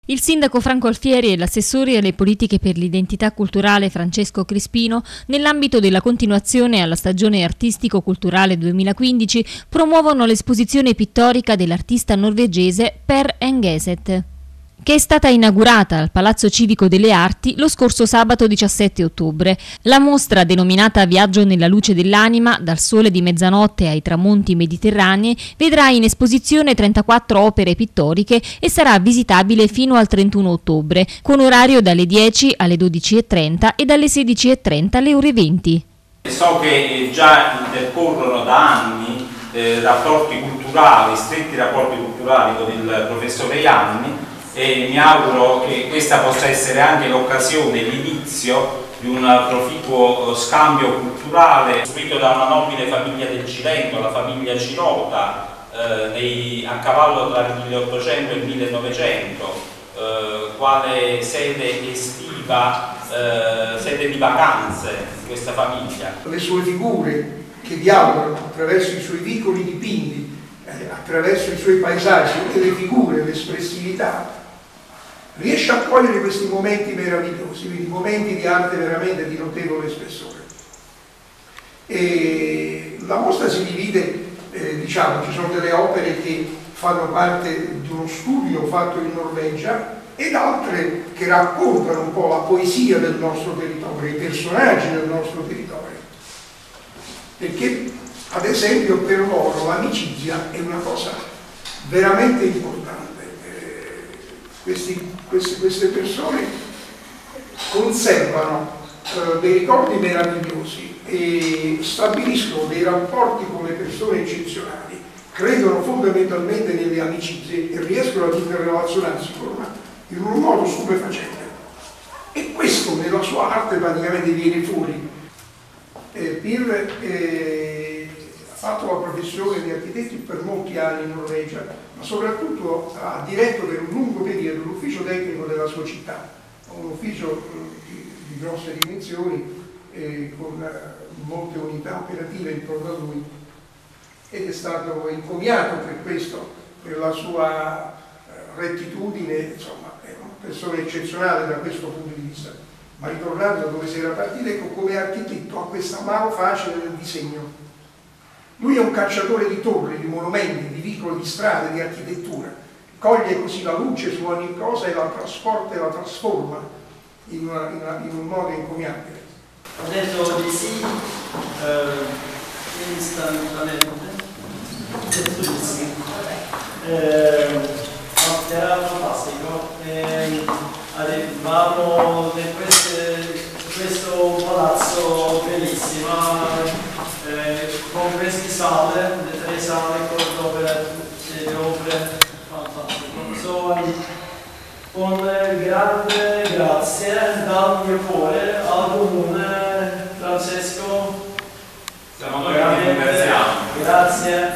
Il sindaco Franco Alfieri e l'assessore alle politiche per l'identità culturale Francesco Crispino, nell'ambito della continuazione alla stagione artistico-culturale 2015, promuovono l'esposizione pittorica dell'artista norvegese Per Engeset, che è stata inaugurata al Palazzo Civico delle Arti lo scorso sabato 17 ottobre. La mostra, denominata Viaggio nella luce dell'anima, dal sole di mezzanotte ai tramonti mediterranei, vedrà in esposizione 34 opere pittoriche e sarà visitabile fino al 31 ottobre, con orario dalle 10 alle 12:30 e dalle 16:30 alle ore 20. So che già intercorrono da anni rapporti culturali, stretti rapporti culturali con il professore Ianni, e mi auguro che questa possa essere anche l'occasione, l'inizio di un proficuo scambio culturale costruito da una nobile famiglia del Cilento, la famiglia Cirota, a cavallo tra il 1800 e il 1900, quale sede estiva, sede di vacanze di questa famiglia. Le sue figure che dialogano attraverso i suoi vicoli dipinti, attraverso i suoi paesaggi e le figure, l'espressività, riesce a cogliere questi momenti meravigliosi, quindi momenti di arte veramente di notevole spessore. E la mostra si divide, diciamo, ci sono delle opere che fanno parte di uno studio fatto in Norvegia ed altre che raccontano un po' la poesia del nostro territorio, i personaggi del nostro territorio. Perché, ad esempio, per loro l'amicizia è una cosa veramente importante. Queste persone conservano dei ricordi meravigliosi e stabiliscono dei rapporti con le persone eccezionali, credono fondamentalmente nelle amicizie e riescono ad interrelazionarsi in un modo stupefacente. E questo nella sua arte praticamente viene fuori. Pirre ha fatto la professione di architetto per molti anni in Norvegia, ma soprattutto ha diretto per un lungo periodo l'ufficio tecnico della sua città, un ufficio di grosse dimensioni con molte unità operative intorno a lui, ed è stato encomiato per questo, per la sua rettitudine. Insomma, è una persona eccezionale da questo punto di vista. Ma ritornando da dove si era partito, ecco, come architetto ha questa mano facile nel disegno. Lui è un cacciatore di torri, di monumenti, di vicoli, di strade, di architettura. Coglie così la luce su ogni cosa e la trasporta e la trasforma in un modo encomiabile. Ho detto di sì istantaneamente. Ho detto di sì. Era fantastico. Arrivavamo in questo palazzo bellissimo, con queste sale, le tre sale con le opere, fantastico. Con grande grazie dal mio cuore al comune, Francesco. Siamo noi che ti ringraziamo. Grazie.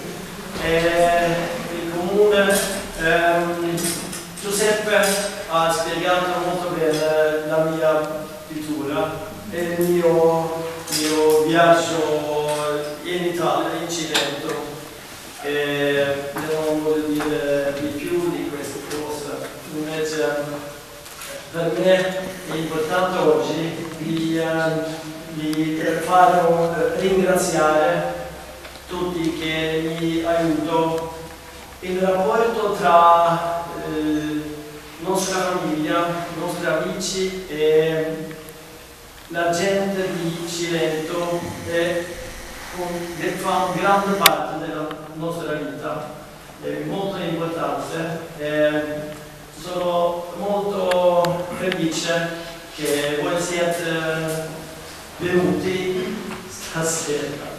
Il comune, Giuseppe ha spiegato molto bene la mia pittura e il mio viaggio in Italia, in Cilento, e non voglio dire di più di queste cose. Invece per me è importante oggi di ringraziare tutti che mi aiutano. Il rapporto tra nostra famiglia, i nostri amici e la gente di Cilento fa grande parte della nostra vita, è molto importante. Sono molto felice che voi siete venuti stasera.